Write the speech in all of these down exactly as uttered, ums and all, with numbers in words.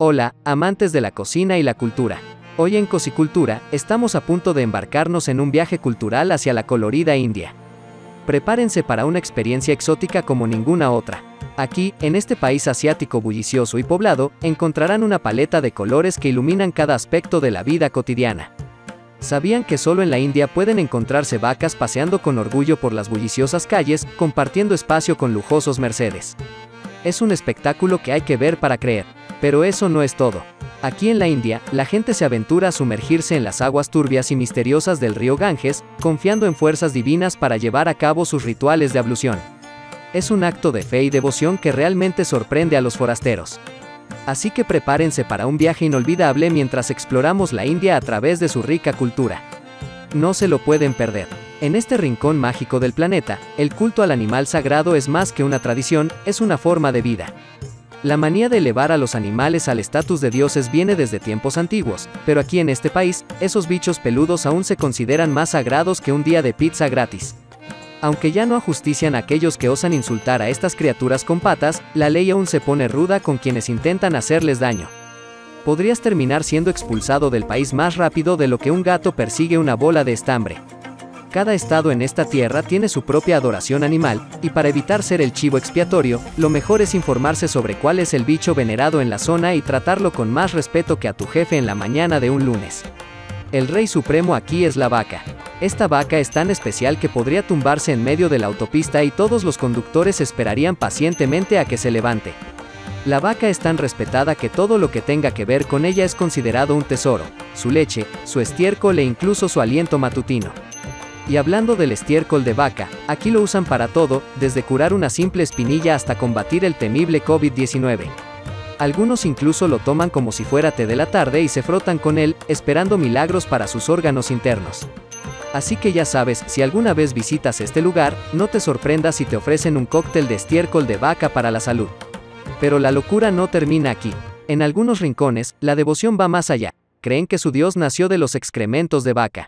Hola, amantes de la cocina y la cultura. Hoy en Cocicultura, estamos a punto de embarcarnos en un viaje cultural hacia la colorida India. Prepárense para una experiencia exótica como ninguna otra. Aquí, en este país asiático bullicioso y poblado, encontrarán una paleta de colores que iluminan cada aspecto de la vida cotidiana. ¿Sabían que solo en la India pueden encontrarse vacas paseando con orgullo por las bulliciosas calles, compartiendo espacio con lujosos Mercedes? Es un espectáculo que hay que ver para creer. Pero eso no es todo. Aquí en la India, la gente se aventura a sumergirse en las aguas turbias y misteriosas del río Ganges, confiando en fuerzas divinas para llevar a cabo sus rituales de ablución. Es un acto de fe y devoción que realmente sorprende a los forasteros. Así que prepárense para un viaje inolvidable mientras exploramos la India a través de su rica cultura. No se lo pueden perder. En este rincón mágico del planeta, el culto al animal sagrado es más que una tradición, es una forma de vida. La manía de elevar a los animales al estatus de dioses viene desde tiempos antiguos, pero aquí en este país, esos bichos peludos aún se consideran más sagrados que un día de pizza gratis. Aunque ya no ajustician a aquellos que osan insultar a estas criaturas con patas, la ley aún se pone ruda con quienes intentan hacerles daño. Podrías terminar siendo expulsado del país más rápido de lo que un gato persigue una bola de estambre. Cada estado en esta tierra tiene su propia adoración animal, y para evitar ser el chivo expiatorio, lo mejor es informarse sobre cuál es el bicho venerado en la zona y tratarlo con más respeto que a tu jefe en la mañana de un lunes. El rey supremo aquí es la vaca. Esta vaca es tan especial que podría tumbarse en medio de la autopista y todos los conductores esperarían pacientemente a que se levante. La vaca es tan respetada que todo lo que tenga que ver con ella es considerado un tesoro, su leche, su estiércol e incluso su aliento matutino. Y hablando del estiércol de vaca, aquí lo usan para todo, desde curar una simple espinilla hasta combatir el temible COVID diecinueve. Algunos incluso lo toman como si fuera té de la tarde y se frotan con él, esperando milagros para sus órganos internos. Así que ya sabes, si alguna vez visitas este lugar, no te sorprendas si te ofrecen un cóctel de estiércol de vaca para la salud. Pero la locura no termina aquí. En algunos rincones, la devoción va más allá. Creen que su dios nació de los excrementos de vaca.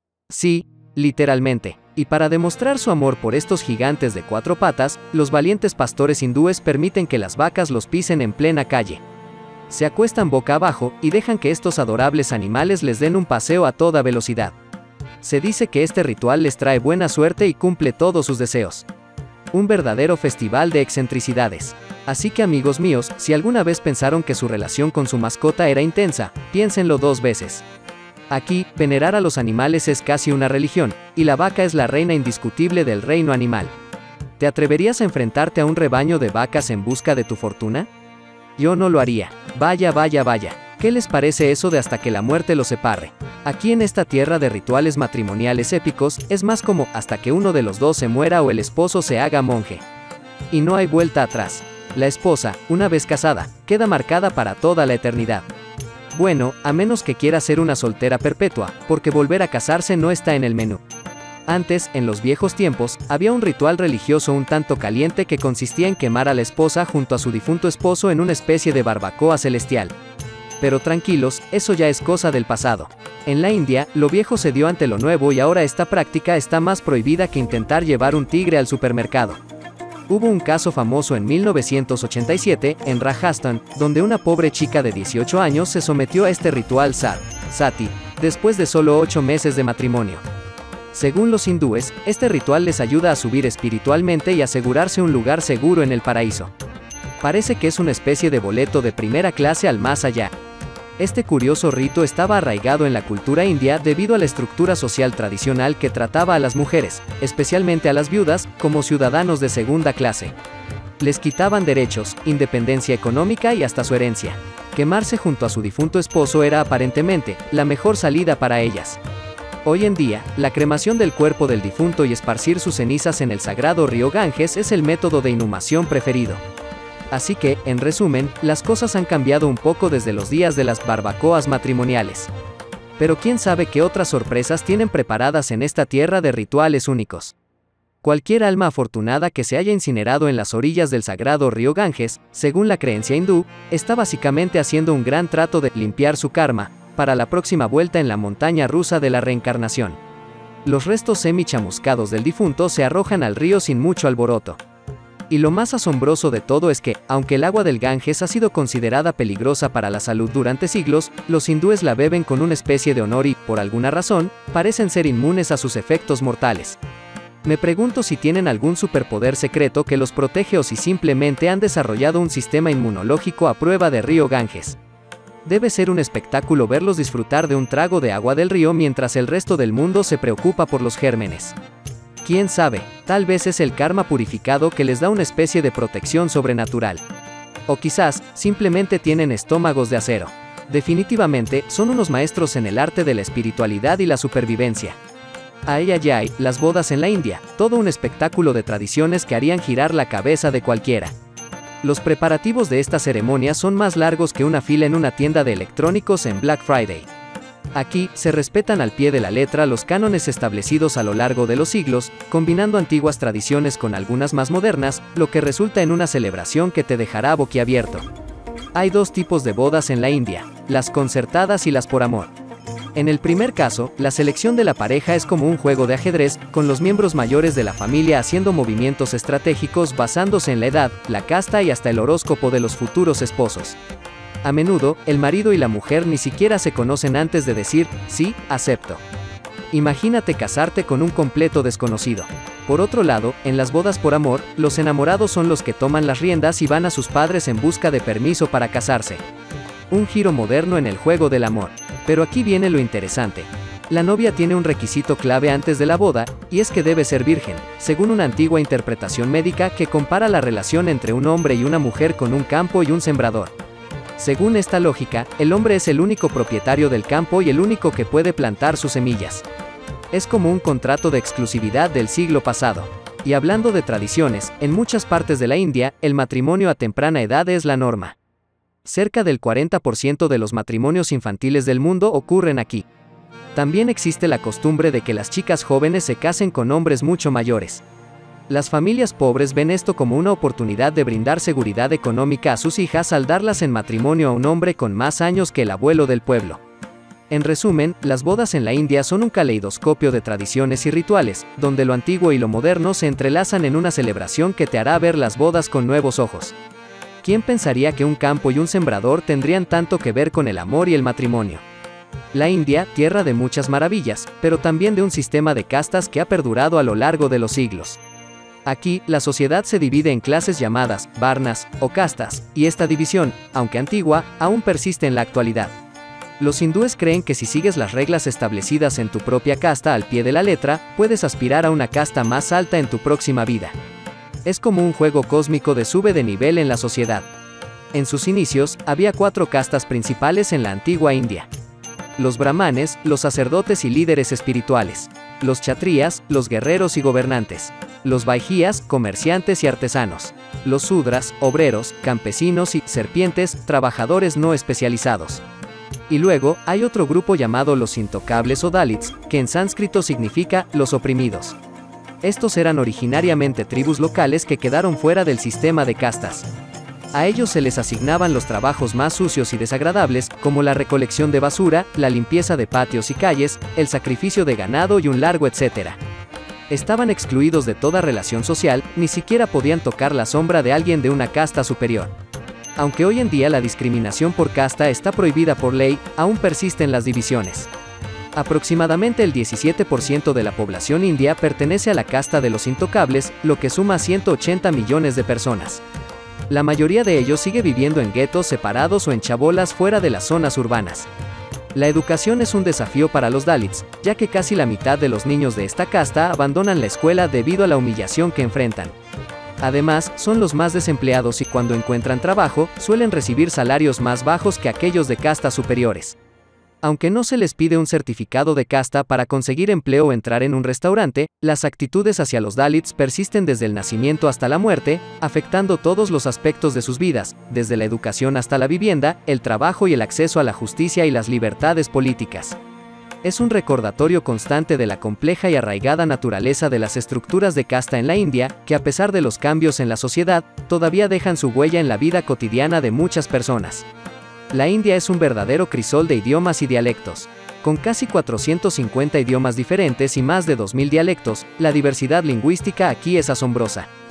Sí, literalmente. Y para demostrar su amor por estos gigantes de cuatro patas, los valientes pastores hindúes permiten que las vacas los pisen en plena calle. Se acuestan boca abajo y dejan que estos adorables animales les den un paseo a toda velocidad. Se dice que este ritual les trae buena suerte y cumple todos sus deseos. Un verdadero festival de excentricidades. Así que amigos míos, si alguna vez pensaron que su relación con su mascota era intensa, piénsenlo dos veces. Aquí, venerar a los animales es casi una religión, y la vaca es la reina indiscutible del reino animal. ¿Te atreverías a enfrentarte a un rebaño de vacas en busca de tu fortuna? Yo no lo haría. Vaya, vaya, vaya. ¿Qué les parece eso de hasta que la muerte los separe? Aquí en esta tierra de rituales matrimoniales épicos, es más como hasta que uno de los dos se muera o el esposo se haga monje. Y no hay vuelta atrás. La esposa, una vez casada, queda marcada para toda la eternidad. Bueno, a menos que quiera ser una soltera perpetua, porque volver a casarse no está en el menú. Antes, en los viejos tiempos, había un ritual religioso un tanto caliente que consistía en quemar a la esposa junto a su difunto esposo en una especie de barbacoa celestial. Pero tranquilos, eso ya es cosa del pasado. En la India, lo viejo se dio ante lo nuevo y ahora esta práctica está más prohibida que intentar llevar un tigre al supermercado. Hubo un caso famoso en mil novecientos ochenta y siete, en Rajasthan, donde una pobre chica de dieciocho años se sometió a este ritual Sat, Sati, después de solo ocho meses de matrimonio. Según los hindúes, este ritual les ayuda a subir espiritualmente y asegurarse un lugar seguro en el paraíso. Parece que es una especie de boleto de primera clase al más allá. Este curioso rito estaba arraigado en la cultura india debido a la estructura social tradicional que trataba a las mujeres, especialmente a las viudas, como ciudadanos de segunda clase. Les quitaban derechos, independencia económica y hasta su herencia. Quemarse junto a su difunto esposo era aparentemente la mejor salida para ellas. Hoy en día, la cremación del cuerpo del difunto y esparcir sus cenizas en el sagrado río Ganges es el método de inhumación preferido. Así que, en resumen, las cosas han cambiado un poco desde los días de las barbacoas matrimoniales. Pero quién sabe qué otras sorpresas tienen preparadas en esta tierra de rituales únicos. Cualquier alma afortunada que se haya incinerado en las orillas del sagrado río Ganges, según la creencia hindú, está básicamente haciendo un gran trato de limpiar su karma, para la próxima vuelta en la montaña rusa de la reencarnación. Los restos semi-chamuscados del difunto se arrojan al río sin mucho alboroto. Y lo más asombroso de todo es que, aunque el agua del Ganges ha sido considerada peligrosa para la salud durante siglos, los hindúes la beben con una especie de honor y, por alguna razón, parecen ser inmunes a sus efectos mortales. Me pregunto si tienen algún superpoder secreto que los protege o si simplemente han desarrollado un sistema inmunológico a prueba de río Ganges. Debe ser un espectáculo verlos disfrutar de un trago de agua del río mientras el resto del mundo se preocupa por los gérmenes. Quién sabe, tal vez es el karma purificado que les da una especie de protección sobrenatural. O quizás, simplemente tienen estómagos de acero. Definitivamente, son unos maestros en el arte de la espiritualidad y la supervivencia. Ay ay ay, las bodas en la India, todo un espectáculo de tradiciones que harían girar la cabeza de cualquiera. Los preparativos de esta ceremonia son más largos que una fila en una tienda de electrónicos en Black Friday. Aquí, se respetan al pie de la letra los cánones establecidos a lo largo de los siglos, combinando antiguas tradiciones con algunas más modernas, lo que resulta en una celebración que te dejará boquiabierto. Hay dos tipos de bodas en la India, las concertadas y las por amor. En el primer caso, la selección de la pareja es como un juego de ajedrez, con los miembros mayores de la familia haciendo movimientos estratégicos basándose en la edad, la casta y hasta el horóscopo de los futuros esposos. A menudo, el marido y la mujer ni siquiera se conocen antes de decir, sí, acepto. Imagínate casarte con un completo desconocido. Por otro lado, en las bodas por amor, los enamorados son los que toman las riendas y van a sus padres en busca de permiso para casarse. Un giro moderno en el juego del amor. Pero aquí viene lo interesante. La novia tiene un requisito clave antes de la boda, y es que debe ser virgen, según una antigua interpretación médica que compara la relación entre un hombre y una mujer con un campo y un sembrador. Según esta lógica, el hombre es el único propietario del campo y el único que puede plantar sus semillas. Es como un contrato de exclusividad del siglo pasado. Y hablando de tradiciones, en muchas partes de la India, el matrimonio a temprana edad es la norma. Cerca del cuarenta por ciento de los matrimonios infantiles del mundo ocurren aquí. También existe la costumbre de que las chicas jóvenes se casen con hombres mucho mayores. Las familias pobres ven esto como una oportunidad de brindar seguridad económica a sus hijas al darlas en matrimonio a un hombre con más años que el abuelo del pueblo. En resumen, las bodas en la India son un caleidoscopio de tradiciones y rituales, donde lo antiguo y lo moderno se entrelazan en una celebración que te hará ver las bodas con nuevos ojos. ¿Quién pensaría que un campo y un sembrador tendrían tanto que ver con el amor y el matrimonio? La India, tierra de muchas maravillas, pero también de un sistema de castas que ha perdurado a lo largo de los siglos. Aquí, la sociedad se divide en clases llamadas varnas o castas, y esta división, aunque antigua, aún persiste en la actualidad. Los hindúes creen que si sigues las reglas establecidas en tu propia casta al pie de la letra, puedes aspirar a una casta más alta en tu próxima vida. Es como un juego cósmico de sube de nivel en la sociedad. En sus inicios, había cuatro castas principales en la antigua India. Los brahmanes, los sacerdotes y líderes espirituales. Los kshatrías, los guerreros y gobernantes. Los vaijyas, comerciantes y artesanos. Los sudras, obreros, campesinos y serpientes, trabajadores no especializados. Y luego, hay otro grupo llamado los intocables o dalits, que en sánscrito significa los oprimidos. Estos eran originariamente tribus locales que quedaron fuera del sistema de castas. A ellos se les asignaban los trabajos más sucios y desagradables, como la recolección de basura, la limpieza de patios y calles, el sacrificio de ganado y un largo etcétera. Estaban excluidos de toda relación social, ni siquiera podían tocar la sombra de alguien de una casta superior. Aunque hoy en día la discriminación por casta está prohibida por ley, aún persisten las divisiones. Aproximadamente el diecisiete por ciento de la población india pertenece a la casta de los intocables, lo que suma ciento ochenta millones de personas. La mayoría de ellos sigue viviendo en guetos separados o en chabolas fuera de las zonas urbanas. La educación es un desafío para los dalits, ya que casi la mitad de los niños de esta casta abandonan la escuela debido a la humillación que enfrentan. Además, son los más desempleados y cuando encuentran trabajo, suelen recibir salarios más bajos que aquellos de castas superiores. Aunque no se les pide un certificado de casta para conseguir empleo o entrar en un restaurante, las actitudes hacia los dalits persisten desde el nacimiento hasta la muerte, afectando todos los aspectos de sus vidas, desde la educación hasta la vivienda, el trabajo y el acceso a la justicia y las libertades políticas. Es un recordatorio constante de la compleja y arraigada naturaleza de las estructuras de casta en la India, que a pesar de los cambios en la sociedad, todavía dejan su huella en la vida cotidiana de muchas personas. La India es un verdadero crisol de idiomas y dialectos. Con casi cuatrocientos cincuenta idiomas diferentes y más de dos mil dialectos, la diversidad lingüística aquí es asombrosa.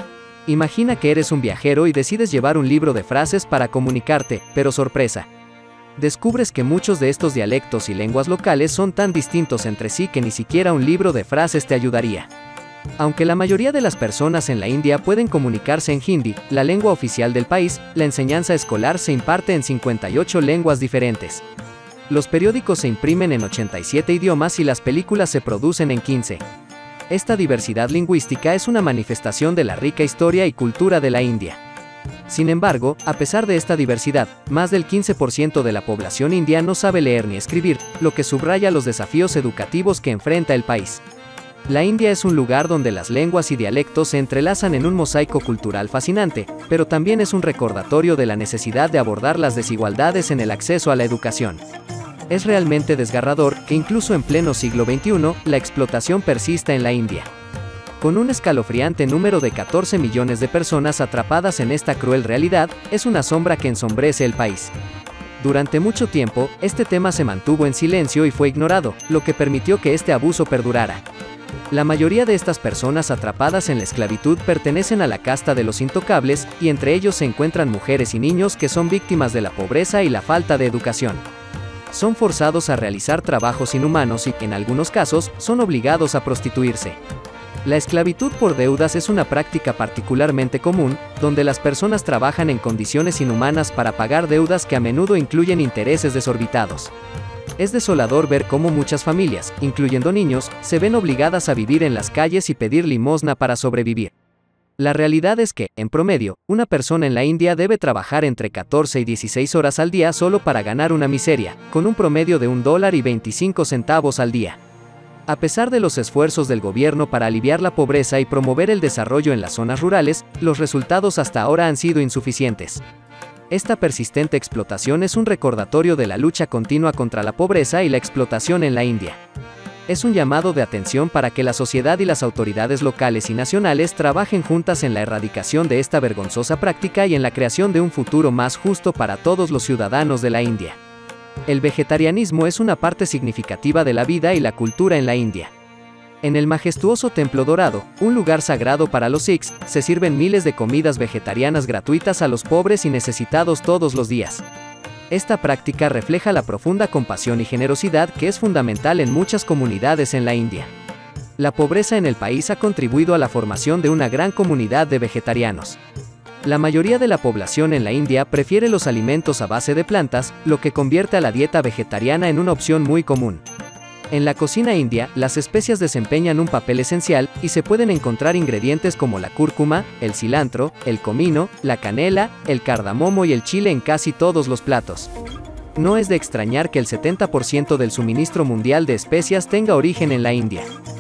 Imagina que eres un viajero y decides llevar un libro de frases para comunicarte, pero sorpresa. Descubres que muchos de estos dialectos y lenguas locales son tan distintos entre sí que ni siquiera un libro de frases te ayudaría. Aunque la mayoría de las personas en la India pueden comunicarse en hindi, la lengua oficial del país, la enseñanza escolar se imparte en cincuenta y ocho lenguas diferentes. Los periódicos se imprimen en ochenta y siete idiomas y las películas se producen en quince. Esta diversidad lingüística es una manifestación de la rica historia y cultura de la India. Sin embargo, a pesar de esta diversidad, más del quince por ciento de la población india no sabe leer ni escribir, lo que subraya los desafíos educativos que enfrenta el país. La India es un lugar donde las lenguas y dialectos se entrelazan en un mosaico cultural fascinante, pero también es un recordatorio de la necesidad de abordar las desigualdades en el acceso a la educación. Es realmente desgarrador que incluso en pleno siglo veintiuno, la explotación persista en la India. Con un escalofriante número de catorce millones de personas atrapadas en esta cruel realidad, es una sombra que ensombrece el país. Durante mucho tiempo, este tema se mantuvo en silencio y fue ignorado, lo que permitió que este abuso perdurara. La mayoría de estas personas atrapadas en la esclavitud pertenecen a la casta de los intocables, y entre ellos se encuentran mujeres y niños que son víctimas de la pobreza y la falta de educación. Son forzados a realizar trabajos inhumanos y, en algunos casos, son obligados a prostituirse. La esclavitud por deudas es una práctica particularmente común, donde las personas trabajan en condiciones inhumanas para pagar deudas que a menudo incluyen intereses desorbitados. Es desolador ver cómo muchas familias, incluyendo niños, se ven obligadas a vivir en las calles y pedir limosna para sobrevivir. La realidad es que, en promedio, una persona en la India debe trabajar entre catorce y dieciséis horas al día solo para ganar una miseria, con un promedio de un dólar y veinticinco centavos al día. A pesar de los esfuerzos del gobierno para aliviar la pobreza y promover el desarrollo en las zonas rurales, los resultados hasta ahora han sido insuficientes. Esta persistente explotación es un recordatorio de la lucha continua contra la pobreza y la explotación en la India. Es un llamado de atención para que la sociedad y las autoridades locales y nacionales trabajen juntas en la erradicación de esta vergonzosa práctica y en la creación de un futuro más justo para todos los ciudadanos de la India. El vegetarianismo es una parte significativa de la vida y la cultura en la India. En el majestuoso Templo Dorado, un lugar sagrado para los Sikhs, se sirven miles de comidas vegetarianas gratuitas a los pobres y necesitados todos los días. Esta práctica refleja la profunda compasión y generosidad que es fundamental en muchas comunidades en la India. La pobreza en el país ha contribuido a la formación de una gran comunidad de vegetarianos. La mayoría de la población en la India prefiere los alimentos a base de plantas, lo que convierte a la dieta vegetariana en una opción muy común. En la cocina india, las especias desempeñan un papel esencial, y se pueden encontrar ingredientes como la cúrcuma, el cilantro, el comino, la canela, el cardamomo y el chile en casi todos los platos. No es de extrañar que el setenta por ciento del suministro mundial de especias tenga origen en la India.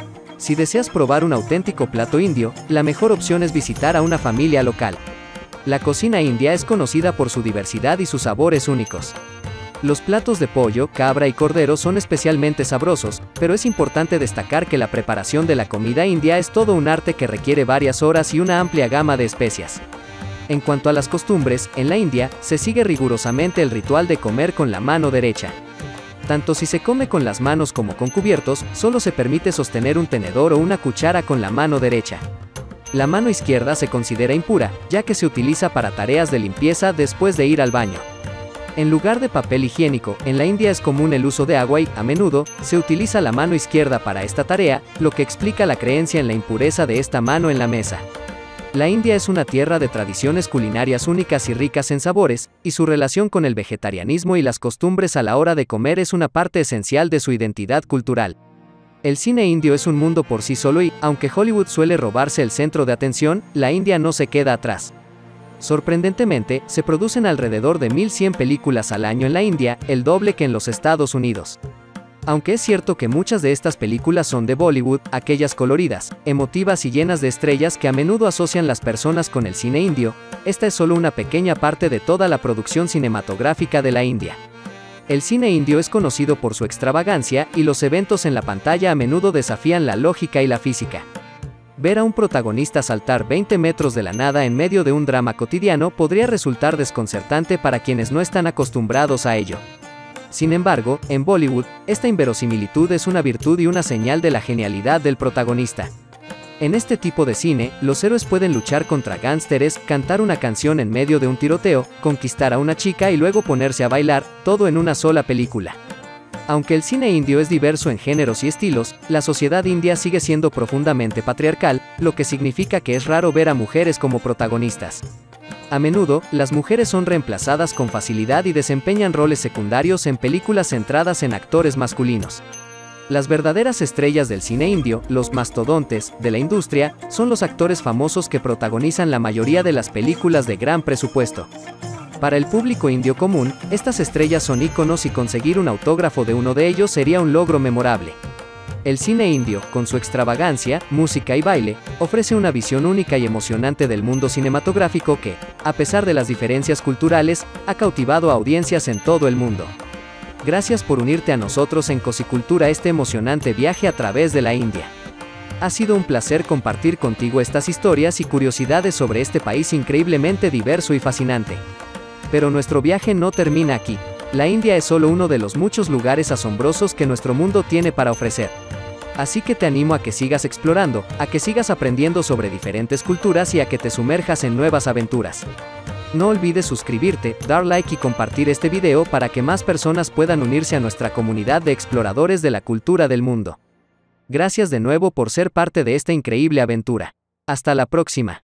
Si deseas probar un auténtico plato indio, la mejor opción es visitar a una familia local. La cocina india es conocida por su diversidad y sus sabores únicos. Los platos de pollo, cabra y cordero son especialmente sabrosos, pero es importante destacar que la preparación de la comida india es todo un arte que requiere varias horas y una amplia gama de especias. En cuanto a las costumbres, en la India, se sigue rigurosamente el ritual de comer con la mano derecha. Tanto si se come con las manos como con cubiertos, solo se permite sostener un tenedor o una cuchara con la mano derecha. La mano izquierda se considera impura, ya que se utiliza para tareas de limpieza después de ir al baño. En lugar de papel higiénico, en la India es común el uso de agua y, a menudo, se utiliza la mano izquierda para esta tarea, lo que explica la creencia en la impureza de esta mano en la mesa. La India es una tierra de tradiciones culinarias únicas y ricas en sabores, y su relación con el vegetarianismo y las costumbres a la hora de comer es una parte esencial de su identidad cultural. El cine indio es un mundo por sí solo y, aunque Hollywood suele robarse el centro de atención, la India no se queda atrás. Sorprendentemente, se producen alrededor de mil cien películas al año en la India, el doble que en los Estados Unidos. Aunque es cierto que muchas de estas películas son de Bollywood, aquellas coloridas, emotivas y llenas de estrellas que a menudo asocian las personas con el cine indio, esta es solo una pequeña parte de toda la producción cinematográfica de la India. El cine indio es conocido por su extravagancia, y los eventos en la pantalla a menudo desafían la lógica y la física. Ver a un protagonista saltar veinte metros de la nada en medio de un drama cotidiano podría resultar desconcertante para quienes no están acostumbrados a ello. Sin embargo, en Bollywood, esta inverosimilitud es una virtud y una señal de la genialidad del protagonista. En este tipo de cine, los héroes pueden luchar contra gánsteres, cantar una canción en medio de un tiroteo, conquistar a una chica y luego ponerse a bailar, todo en una sola película. Aunque el cine indio es diverso en géneros y estilos, la sociedad india sigue siendo profundamente patriarcal, lo que significa que es raro ver a mujeres como protagonistas. A menudo, las mujeres son reemplazadas con facilidad y desempeñan roles secundarios en películas centradas en actores masculinos. Las verdaderas estrellas del cine indio, los mastodontes de la industria, son los actores famosos que protagonizan la mayoría de las películas de gran presupuesto. Para el público indio común, estas estrellas son íconos y conseguir un autógrafo de uno de ellos sería un logro memorable. El cine indio, con su extravagancia, música y baile, ofrece una visión única y emocionante del mundo cinematográfico que, a pesar de las diferencias culturales, ha cautivado a audiencias en todo el mundo. Gracias por unirte a nosotros en Cosicultura este emocionante viaje a través de la India. Ha sido un placer compartir contigo estas historias y curiosidades sobre este país increíblemente diverso y fascinante. Pero nuestro viaje no termina aquí. La India es solo uno de los muchos lugares asombrosos que nuestro mundo tiene para ofrecer. Así que te animo a que sigas explorando, a que sigas aprendiendo sobre diferentes culturas y a que te sumerjas en nuevas aventuras. No olvides suscribirte, dar like y compartir este video para que más personas puedan unirse a nuestra comunidad de exploradores de la cultura del mundo. Gracias de nuevo por ser parte de esta increíble aventura. Hasta la próxima.